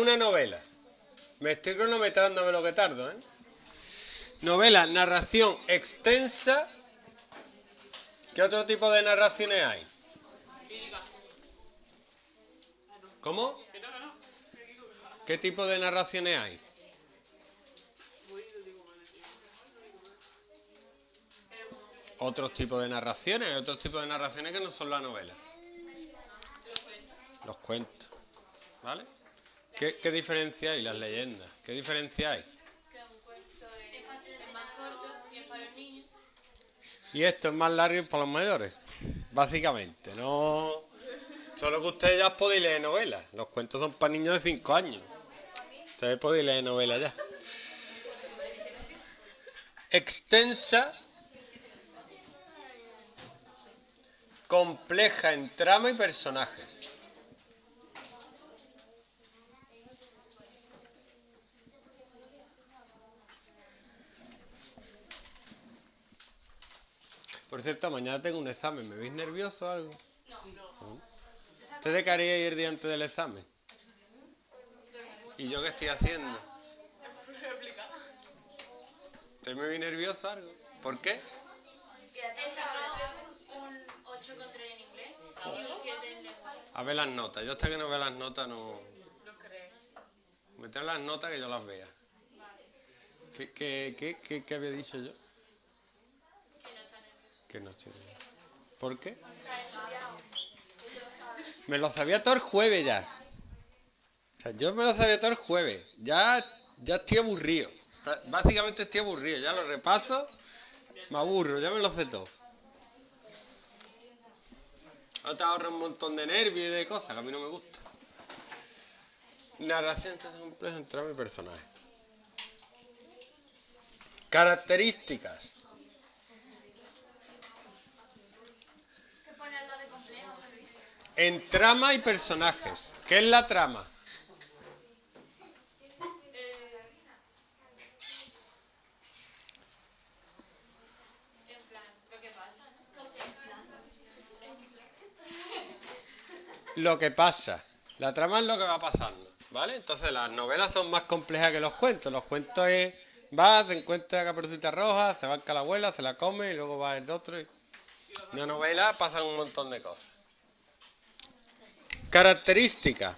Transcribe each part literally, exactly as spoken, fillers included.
una novela. Me estoy cronometrando de lo que tardo, ¿eh? Novela, narración extensa. ¿Qué otro tipo de narraciones hay? ¿Cómo? ¿Qué tipo de narraciones hay? Otros tipos de narraciones, hay otros tipos de narraciones que no son la novela. Los cuentos. ¿Vale? ¿Qué, qué diferencia hay? Las leyendas. ¿Qué diferencia hay? Y esto es más largo para los mayores. Básicamente, no. Solo que ustedes ya podéis leer novelas. Los cuentos son para niños de cinco años. Ustedes podéis leer novelas ya. Extensa, compleja en trama y personajes. Por cierto, mañana tengo un examen. ¿Me veis nervioso o algo? No. ¿No? ¿Ustedes qué haríais el día antes del examen? ¿Y yo qué estoy haciendo? ¿Usted me ve nervioso o algo? ¿Por qué? He sacado un ocho con tres en inglés y un siete en lengua. A ver las notas. Yo hasta que no vea las notas no... Me traen las notas que yo las vea. ¿Qué, qué, qué, qué, qué había dicho yo? Que no estoy nervioso. ¿Por qué? Me lo sabía todo el jueves ya. O sea, yo me lo sabía todo el jueves. Ya, ya estoy aburrido. Básicamente estoy aburrido. Ya lo repaso, me aburro, ya me lo sé todo. No te ahorra un montón de nervios y de cosas que a mí no me gusta. Narración compleja en trama y personaje. Características. En trama y personajes. ¿Qué es la trama? En plan, lo que pasa, ¿no? Lo que pasa. La trama es lo que va pasando, ¿vale? Entonces las novelas son más complejas que los cuentos. Los cuentos es, va, se encuentra Caperucita Roja, se va con la abuela, se la come y luego va el otro. Y... En una novela pasan un montón de cosas. Características.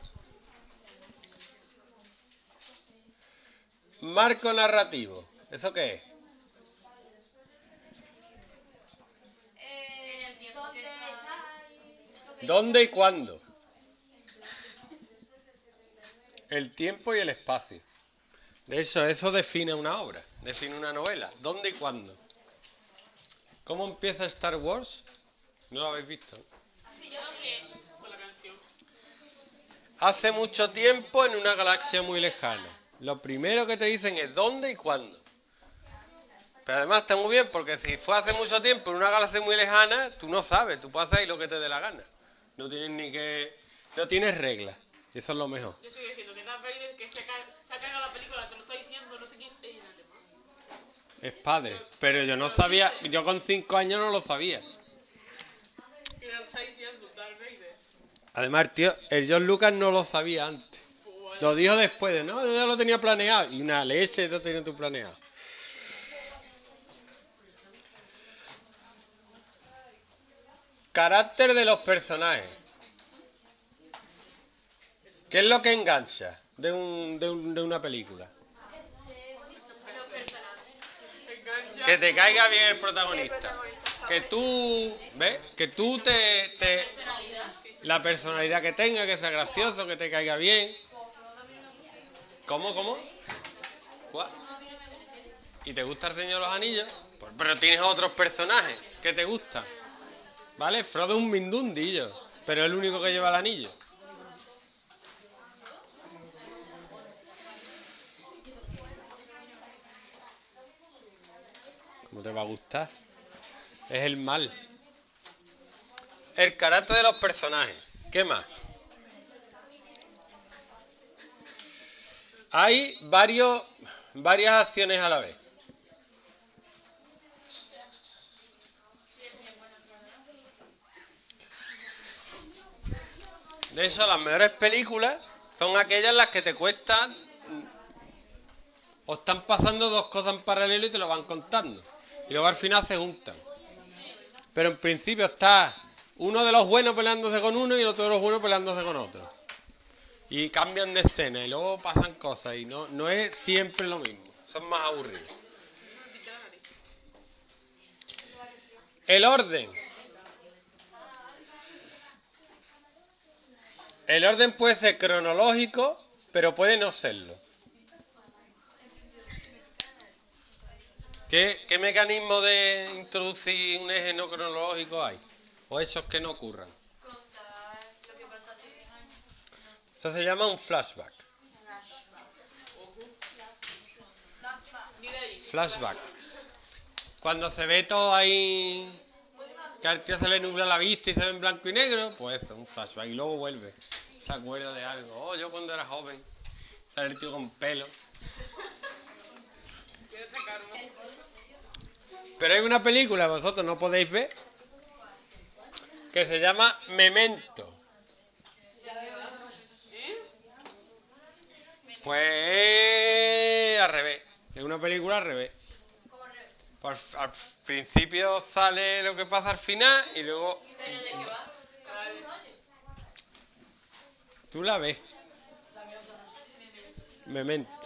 Marco narrativo. ¿Eso qué es? En el tiempo que está... ¿Dónde y cuándo? El tiempo y el espacio. De hecho, eso define una obra, define una novela. ¿Dónde y cuándo? ¿Cómo empieza Star Wars? No lo habéis visto. Sí, yo sí. Con la canción. Hace mucho tiempo en una galaxia muy lejana. Lo primero que te dicen es dónde y cuándo. Pero además está muy bien porque si fue hace mucho tiempo en una galaxia muy lejana, tú no sabes, tú puedes hacer lo que te dé la gana. No tienes ni que... No tienes reglas. Y eso es lo mejor. Yo sigo diciendo que Darth Vader que se, ca se ha cagado la película, te lo está diciendo, no sé quién es el tema. Es padre. Pero yo no sabía, yo con cinco años no lo sabía. Y me lo está diciendo Darth Vader. Además, tío, el George Lucas no lo sabía antes. Lo dijo después de, no, yo ya lo tenía planeado. Y una leche lo tenía tú planeado. Carácter de los personajes. ¿Qué es lo que engancha de, un, de, un, de una película? Que te caiga bien el protagonista. Que tú, ¿ves? Que tú te, te... La personalidad que tenga, que sea gracioso, que te caiga bien. ¿Cómo, cómo? ¿Cuál? ¿Y te gusta el Señor de los Anillos? Pues, pero tienes otros personajes que te gustan. ¿Vale? Frodo es un mindundillo, pero es el único que lleva el anillo. ¿Cómo te va a gustar? Es el mal. El carácter de los personajes. ¿Qué más? Hay varios, varias acciones a la vez. De hecho, las mejores películas son aquellas en las que te cuestan o están pasando dos cosas en paralelo y te lo van contando. Y luego al final se juntan. Pero en principio está uno de los buenos peleándose con uno y el otro de los buenos peleándose con otro. Y cambian de escena y luego pasan cosas y no, no es siempre lo mismo. Son más aburridos. El orden. El orden puede ser cronológico, pero puede no serlo. ¿Qué, qué mecanismo de introducir un eje no cronológico hay? O esos que no ocurran. Contar lo que pasa hace diez años. Eso se llama un flashback. Ni de ahí. Flashback. Cuando se ve todo ahí, que al tío se le nubla la vista y se ve en blanco y negro, pues eso, un flashback. Y luego vuelve. Se acuerda de algo. Oh, yo cuando era joven. Sale el tío con pelo. Pero hay una película, vosotros no podéis ver, que se llama Memento. Pues al revés. Es una película al revés. Pues al principio sale lo que pasa al final y luego ¿Pero de qué va? tú la ves. Memento.